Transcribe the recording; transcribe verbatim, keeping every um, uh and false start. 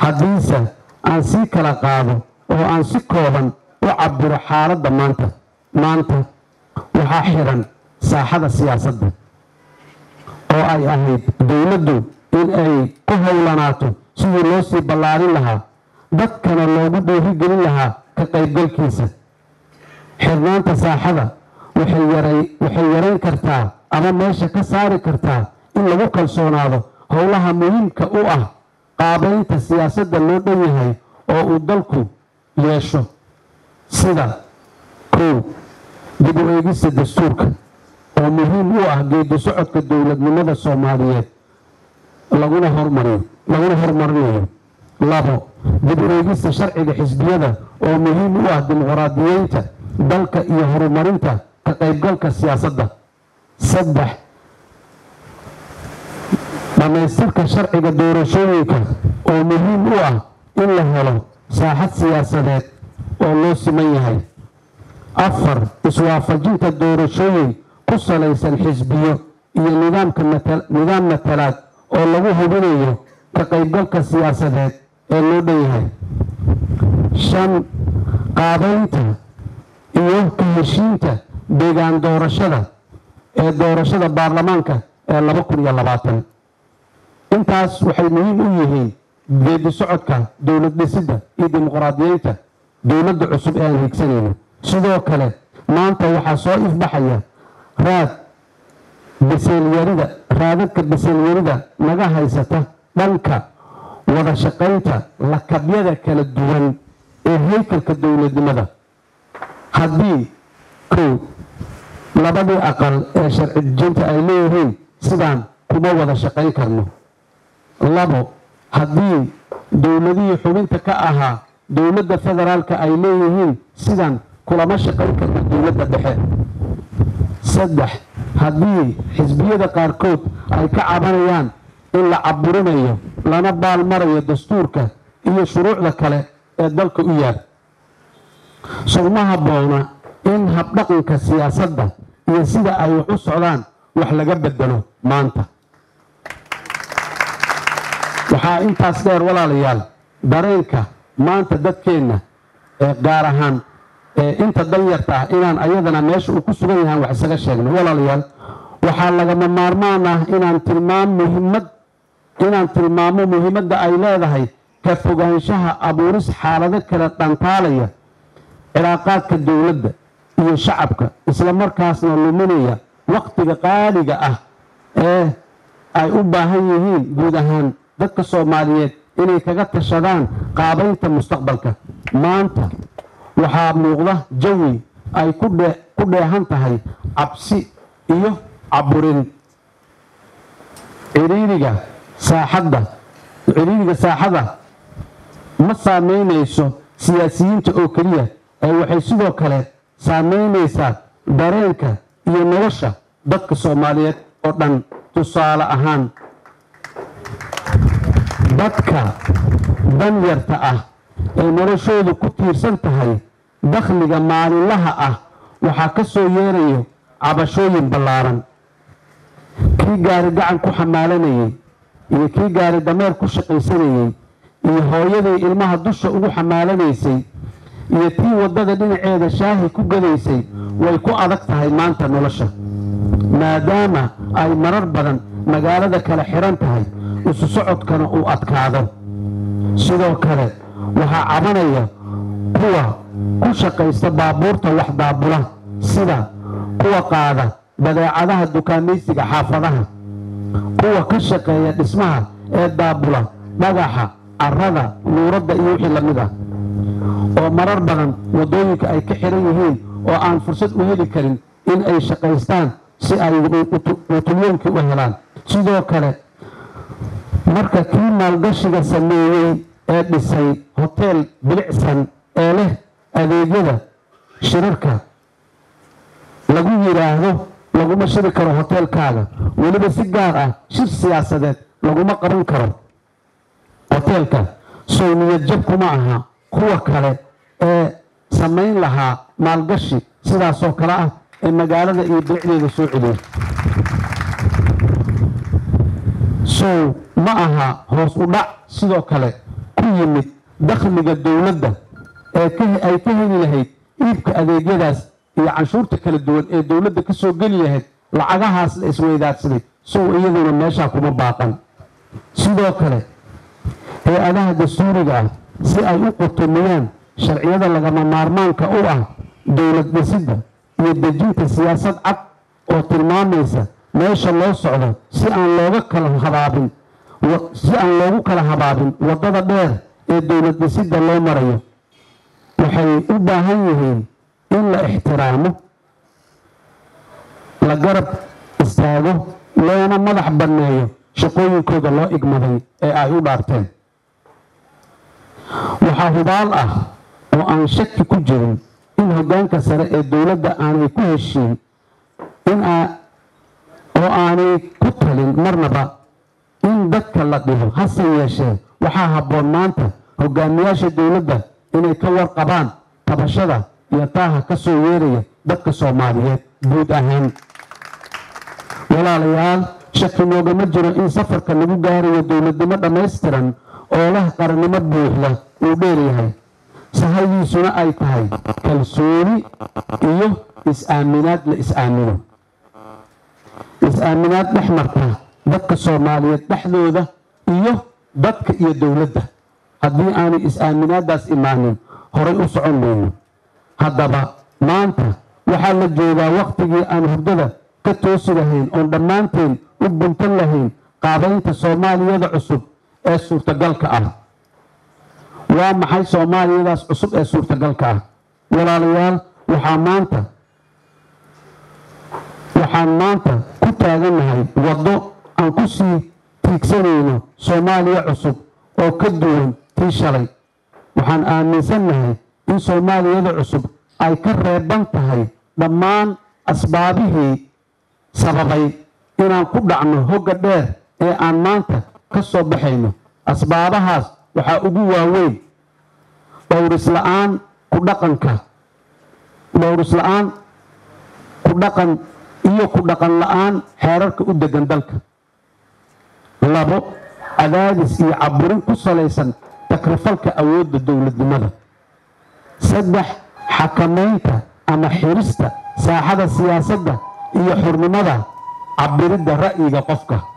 haddiise aan sii kala qaado oo aan si kooban u cabiro xaaladda maanta maanta waxaa xiran saaxada siyaasadda oo ay ahayd dowladdu in ay ku howlanaato sidii loo sii ballaarin lahaa dadkana loogu dhiirigelin lahaa ka qaybgalkiisa xirnaanta saaxada waxay yarayn kartaa ama meesha ka saari kartaa in lagu kalsoonaado howlaha muhiimka u ah qaabaynta siyaasadda loo dhan yahay oo uu dalku yeesho sida kow dib u eegista dastuurka oo muhiim u ah geedi socodka dowladnimada Soomaaliyeed laguna hormariyo laguna hormarinayo labo dib u eegista sharciga xisbiyada oo muhiim u ah dimuqraadiyeynta dalka iyo horumarinta ka qaybgalka siyaasadda saddex dhamaystirka sharciga doorashooyinka oo muhiim u ah in la helo saaxad siyaasadeed oo loo siman yahay afar iswaafajinta doorashooyin ku salaysan xisbiyo iyo nidaamka nidaam matalaad oo lagu hubinayo ka qaybgalka siyaasadeed ee loo dhan yahay shan qaabaynta iyo ka heshiinta deegaan doorashada ee doorashada baarlamaanka ee laba kun iyo labaatan intaas waxay muhiim u yihiin geedi socodka dowlad dhisidda iyo dimuqraadiyeynta dowladda cusub ee aan higsanayno sidoo kale maanta waxaa soo ifbaxaya raad biseelyarida raadadka biseelyarida naga haysata dhanka wada shaqaynta lakabyada kala duwan ee haykalka dowladnimada haddii kow labadii aqal ee sharci dejinta ay leeyihiin sidaan kuma wada shaqayn karno labo haddii dowladihii xubinta ka ahaa dowladda federaalka ay leeyihiin sidaan kulama shaqayn karno dowladda dhexe saddex haddii xisbiyada qaarkood ay ka cabanayaan in la caburinayo lana baalmarayo dastuurka iyo shuruucda kale ee dalka u yaal suma habboona in habdhaqanka siyaasadda iyo sida ay wax u socdaan wax laga bedelo maanta waxaa intaas dheer walaalayaal dareenka maanta dadkeenna ee gaar ahaan ee inta danyarta ah inaan ayadana meesha uu ku sugan yahay wax isaga sheegno walaalayaal waxaa lagama maarmaan ah inaan tilmaam muhiimad inaan tilmaamo muhiimadda ay leedahay ka fogaanshaha abuuris xaalado kala dhantaalaya cilaaqaadka dowladda iyo shacabka isla markaasna luminaya waqtiga qaaliga ah ee ay u baahan yihiin guud ahaan dadka Soomaaliyeed inay kaga tashadaan qaabaynta mustaqbalka maanta waxaa muuqda jawi ay ku dheehan tahay cabsi iyo caburin ciriiriga saaxadda ciriiriga saaxada ma saameynayso siyaasiyiinta oo keliya ee waxay sidoo kale saameynaysaa dareenka iyo nolosha dadka Soomaaliyeed oo dhan tusaale ahaan dadka danyarta ah ee noloshoodu ku tiirsan tahay dakhliga maalinlaha ah waxaa ka soo yeerayo cabashooyin ballaaran kii gaari gacan ku xamaalanayay iyo kii gaari dameer ku shaqaysanayay iyo hooyadii ilmaha dusha ugu xamaalanaysay iyo tii waddada dhinaceeda shaahi ku gadaysay way ku adag tahay maanta nolosha maadaama ay marar badan magaalada kala xiran tahay isu socodkana uu adkaado sidoo kale waxaa cabanaya kuwa ku shaqaysta baabuurta wax daabula sida kuwa qaada badeecadaha dukaamaysiga xaafadaha kuwa ka shaqeeya dhismaha ee daabula dhagaxa carrada nuuradda iyo wixii lamid ah oo marar badan waddooyinka ay ka xiran yihiin oo aan fursad u heli karin in ay shaqaystaan si ay utulyoonka u helaan sidoo kale marka kii maalgashiga sameeyey ee dhisay hoteel bilicsan ee leh adeegyada shirarka lagu yiraahdo laguma shiri karo hoteelkaaga weliba si gaar ah shir siyaasadeed laguma qaban karo hoteelka soo niyad jab kuma aha kuwa kale ee samayn lahaa maalgashi sidaasoo kale ah ee magaalada iyo bilicdeeda soo celiya soo ma aha hoos u dhac sidoo kale ku yimid dakhliga dowladda ee ay ka heli lahayd iibka adeegyadaas iyo canshuurta kala duwan ee dowladda ka soo geli lahayd lacagahaas la isweydaarsaday sow iyaduna meeshaa kuma baaqan sidoo kale hay-adaha dastuuriga ah si ay u qotomiyaan sharciyada lagama maarmaanka u ah dowlad dhisidda iyo dejinta siyaasad cad oo tilmaamaysa meesha loo socdo si aan looga kala habaabin si aan loogu kala habaabin waddada dheer ee dowlad dhisidda loo marayo waxay u baahan yihiin in la ixtiraamo la garab istaago loona madax banneeyo shaqooyinkooda loo igmaday ee ay u dhaarteen waxaa hubaal ah oo aan shaki ku jirin in hoggaanka sare ee dowladda aanay ku heshiin in oo aanay ku talin marnaba in dadka la dhibo hase yeeshee waxaa habboon maanta hoggaamiyaasha dowladda inay ka warqabaan tabashada iyo taaha ka soo yeeraya dadka soomaaliyeed guud ahaan walaalayaal shaki noogama jiro in safarka lagu gaarayo dowladnimo dhammaystiran oo leh qarannimo buuxda uu dheeryahay sahaydiisuna ay tahay kalsooni iyo is-aaminaad la is-aamino is-aaminaad dhex marta dadka soomaaliyeed dhexdooda iyo dadka iyo dowladda haddii aanay is-aaminaaddaas imaanin horay u socon mayno haddaba maanta waxaa la joogaa wakhtigii aan hurdada ka toosi lahayn oon dhammaanteen u guntan lahayn qaabaynta soomaaliyada cusub ee suurtagalka ah waa maxay soomaaliyadaas cusub ee suurtagalka ah walaalayaal waxaa maanta waxaan maanta ku taagannahay waddo aan ku sii tiigsanayno soomaaliya cusub oo ka duwan tii shalay waxaan aaminsannahay in soomaaliyada cusub ay ka reeban tahay dhammaan asbaabihii sababay inaan ku dhacno hogga dheer ee aan maanta ka soo baxayno asbaabahaas waxaa ugu waaweyn dhowrisla'aan ku dhaqanka dhowrisla'aan ku dhaqan iyo ku dhaqan la'aan xeerarka u degan dalka labo cadaadis iyo caburin ku salaysan takrifalka awoodda dowladnimada saddex xakamaynta ama xirista saaxada siyaasadda iyo xurnimada cabiridda ra'yiga qofka